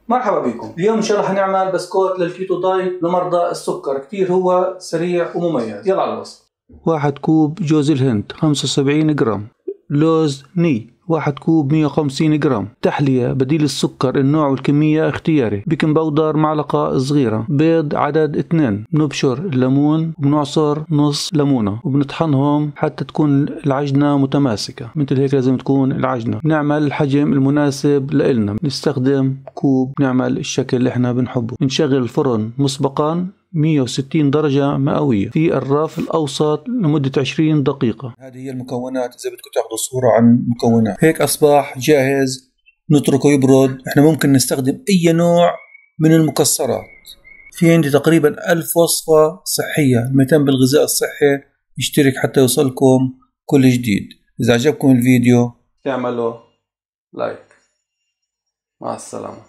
مرحبا بكم. اليوم ان شاء الله حنعمل بسكوت للكيتو دايت لمرضى السكر. كتير هو سريع ومميز. يلا على الوصف. 1 كوب جوز الهند 75 جرام، لوز ني 1 كوب 150 جرام، تحلية بديل السكر النوع والكمية اختياري، بيكنج باودر معلقة صغيرة، بيض عدد 2، بنبشر الليمون وبنعصر نص ليمونة وبنطحنهم حتى تكون العجنة متماسكة، مثل هيك لازم تكون العجنة. نعمل الحجم المناسب لإلنا، نستخدم كوب نعمل الشكل اللي احنا بنحبه. نشغل الفرن مسبقا 160 درجة مئوية في الرف الأوسط لمدة 20 دقيقة. هذه هي المكونات إذا بدكم تاخذوا صورة عن المكونات. هيك أصبح جاهز، نتركه يبرد. احنا ممكن نستخدم أي نوع من المكسرات. في عندي تقريبا 1000 وصفة صحية، 200 بالغذاء الصحي. اشترك حتى يوصلكم كل جديد. إذا عجبكم الفيديو تعملوا لايك. مع السلامة.